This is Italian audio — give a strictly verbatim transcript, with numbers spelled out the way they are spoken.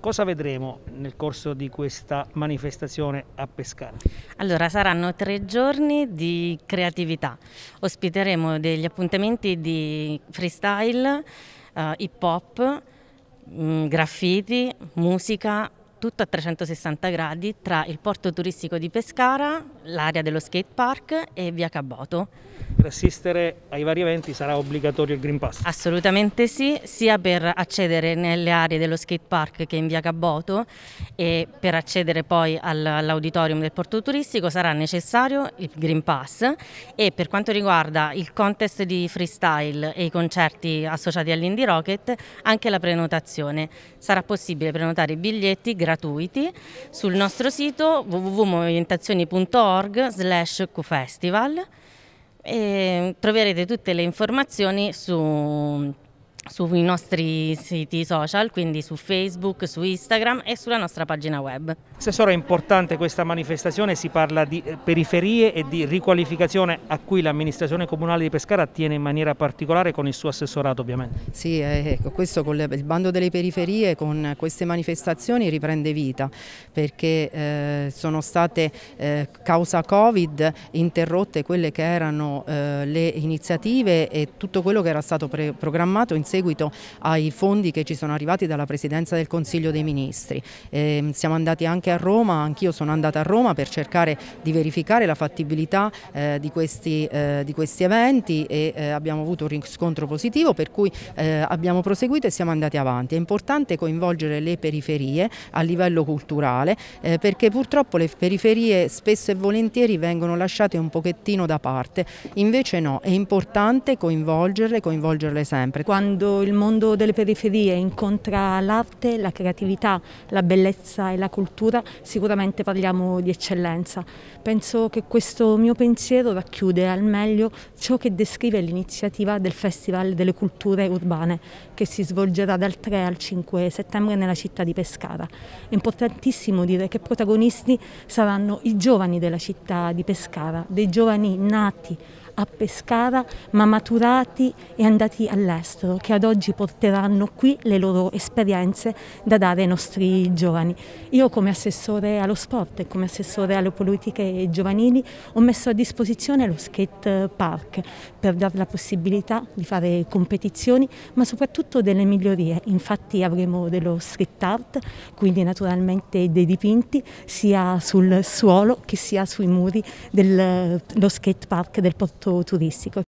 Cosa vedremo nel corso di questa manifestazione a Pescara? Allora, saranno tre giorni di creatività. Ospiteremo degli appuntamenti di freestyle, uh, hip hop, mh, graffiti, musica, tutto a trecentosessanta gradi tra il porto turistico di Pescara, l'area dello skate park e via Caboto. Per assistere ai vari eventi sarà obbligatorio il Green Pass? Assolutamente sì, sia per accedere nelle aree dello skate park che in via Caboto, e per accedere poi all'auditorium del porto turistico sarà necessario il Green Pass, e per quanto riguarda il contest di freestyle e i concerti associati all'Indie Rocket anche la prenotazione. Sarà possibile prenotare i biglietti gratuiti sul nostro sito w w w punto movimentazioni punto org slash qfestival. E troverete tutte le informazioni su, sui nostri siti social, quindi su Facebook, su Instagram e sulla nostra pagina web. Assessore, è importante questa manifestazione, si parla di periferie e di riqualificazione a cui l'amministrazione comunale di Pescara attiene in maniera particolare con il suo assessorato ovviamente. Sì, ecco, questo con il bando delle periferie, con queste manifestazioni riprende vita, perché eh, sono state eh, causa Covid interrotte quelle che erano eh, le iniziative e tutto quello che era stato programmato in seguito ai fondi che ci sono arrivati dalla Presidenza del Consiglio dei Ministri. Eh, siamo andati anche a Roma, anch'io sono andata a Roma per cercare di verificare la fattibilità eh, di, questi, eh, di questi eventi e eh, abbiamo avuto un riscontro positivo, per cui eh, abbiamo proseguito e siamo andati avanti. È importante coinvolgere le periferie a livello culturale eh, perché purtroppo le periferie spesso e volentieri vengono lasciate un pochettino da parte, invece no, è importante coinvolgerle, coinvolgerle sempre. Quando il mondo delle periferie incontra l'arte, la creatività, la bellezza e la cultura, sicuramente parliamo di eccellenza. Penso che questo mio pensiero racchiude al meglio ciò che descrive l'iniziativa del Festival delle Culture Urbane, che si svolgerà dal tre al cinque settembre nella città di Pescara. È importantissimo dire che protagonisti saranno i giovani della città di Pescara, dei giovani nati a Pescara ma maturati e andati all'estero, che ad oggi porteranno qui le loro esperienze da dare ai nostri giovani. Io come assessore allo sport e come assessore alle politiche giovanili ho messo a disposizione lo skate park per dare la possibilità di fare competizioni ma soprattutto delle migliorie. Infatti avremo dello street art, quindi naturalmente dei dipinti sia sul suolo che sia sui muri dello skate park del porto turistico.